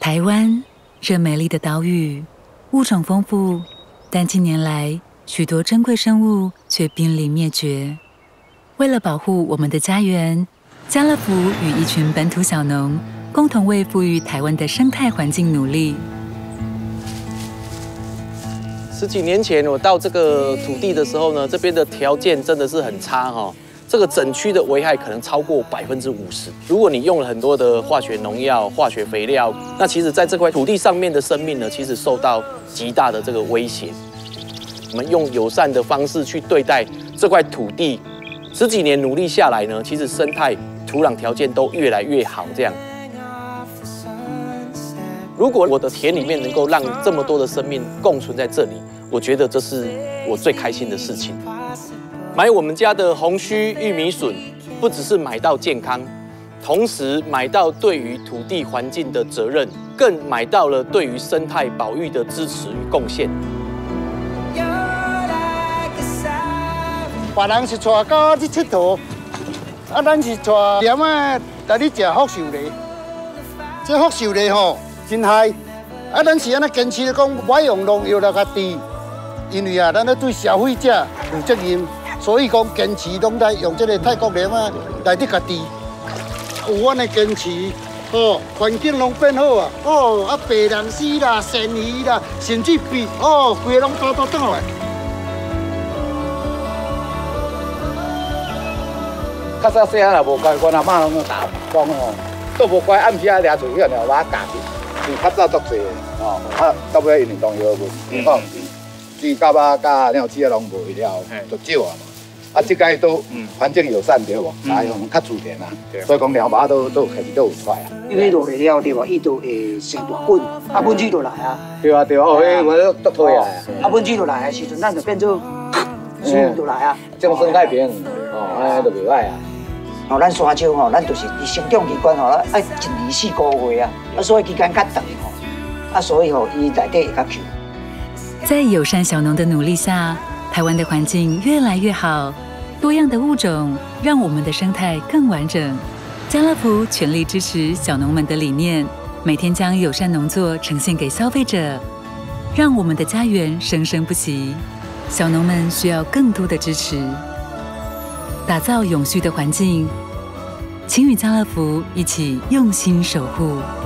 台湾这美丽的岛屿，物种丰富，但近年来许多珍贵生物却濒临灭绝。为了保护我们的家园，家乐福与一群本土小农共同为富裕台湾的生态环境努力。 10几年前我到这个土地的时候呢，这边的条件真的是很差哈。这个整区的危害可能超过50%。如果你用了很多的化学农药、化学肥料，那其实在这块土地上面的生命呢，其实受到极大的这个威胁。我们用友善的方式去对待这块土地，10几年努力下来呢，其实生态、土壤条件都越来越好。这样，如果我的田里面能够让这么多的生命共存在这里，我觉得这是我最开心的事情。买我们家的红须玉米笋，不只是买到健康，同时买到对于土地环境的责任，更买到了对于生态保育的支持与贡献。 别人是带狗去佚佗，咱是带黏啊来你食福寿梨。这福寿梨吼真害，咱是安尼坚持讲不爱用农药来甲治，因为咱咧对消费者有责任。所以讲，坚持拢在用这个泰国莲啊来伫家己，有阮的坚持，环境拢变好啊，白人丝啦、鳝鱼啦，甚至比规个拢倒转来。较早细汉也无乖，阮阿嬷拢打讲都无乖，暗时啊掠出去，然后把它夹去，较早足济到尾因为农药问，猪甲啊、甲鸟鼠啊拢无去了，就少啊嘛。这届都环境友善对无？用较自然啊，所以讲鸟麻都开始都有出来啊。 因为落来了对无？伊就会成大滚，滚水落来啊。 对啊，我都推啊。 滚水落来的时阵，咱就变做水落来啊。 这种生态平衡，就袂歹啊。 咱山椒咱就是伊生长期间爱1年4个月啊，所以期间较长所以伊内底会较 Q。 在友善小农的努力下，台湾的环境越来越好，多样的物种让我们的生态更完整。家乐福全力支持小农们的理念，每天将友善农作呈现给消费者，让我们的家园生生不息。小农们需要更多的支持，打造永续的环境，请与家乐福一起用心守护。